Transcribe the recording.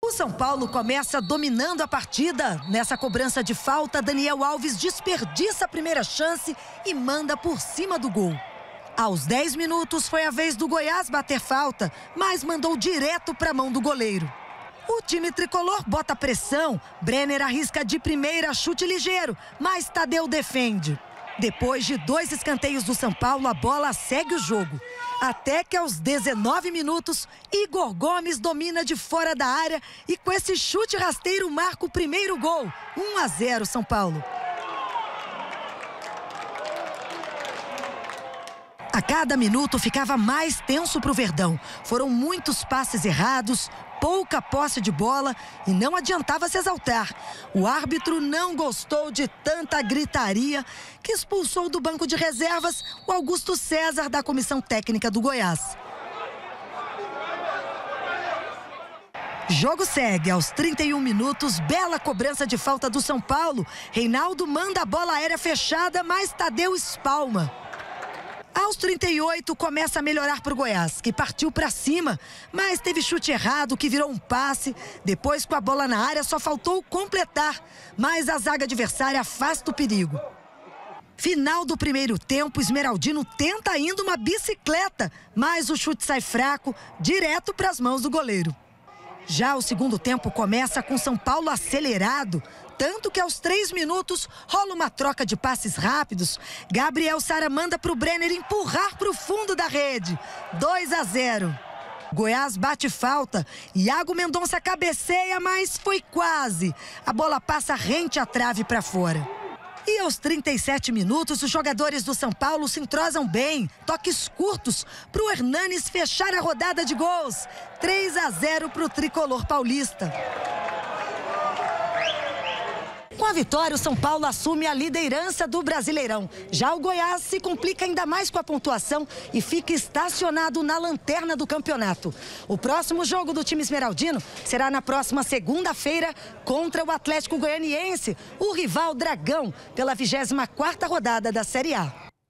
O São Paulo começa dominando a partida. Nessa cobrança de falta, Daniel Alves desperdiça a primeira chance e manda por cima do gol. Aos 10 minutos foi a vez do Goiás bater falta, mas mandou direto para a mão do goleiro. O time tricolor bota pressão. Brenner arrisca de primeira, chute ligeiro, mas Tadeu defende. Depois de 2 escanteios do São Paulo, a bola segue o jogo. Até que aos 19 minutos, Igor Gomes domina de fora da área e com esse chute rasteiro marca o primeiro gol. 1-0 São Paulo. A cada minuto ficava mais tenso para o Verdão. Foram muitos passes errados, pouca posse de bola e não adiantava se exaltar. O árbitro não gostou de tanta gritaria que expulsou do banco de reservas o Augusto César da comissão técnica do Goiás. Jogo segue aos 31 minutos, bela cobrança de falta do São Paulo. Reinaldo manda a bola aérea fechada, mas Tadeu espalma. Aos 38, começa a melhorar para o Goiás, que partiu para cima, mas teve chute errado, que virou um passe. Depois, com a bola na área, só faltou completar, mas a zaga adversária afasta o perigo. Final do primeiro tempo, Esmeraldino tenta ainda uma bicicleta, mas o chute sai fraco, direto para as mãos do goleiro. Já o segundo tempo começa com São Paulo acelerado, tanto que aos 3 minutos rola uma troca de passes rápidos. Gabriel Sara manda para o Brenner empurrar para o fundo da rede. 2-0. Goiás bate falta. Iago Mendonça cabeceia, mas foi quase. A bola passa rente à trave para fora. E aos 37 minutos, os jogadores do São Paulo se entrosam bem. Toques curtos para o Hernanes fechar a rodada de gols. 3-0 para o tricolor paulista. Com a vitória, o São Paulo assume a liderança do Brasileirão. Já o Goiás se complica ainda mais com a pontuação e fica estacionado na lanterna do campeonato. O próximo jogo do time esmeraldino será na próxima segunda-feira contra o Atlético Goianiense, o rival Dragão, pela 24ª rodada da Série A.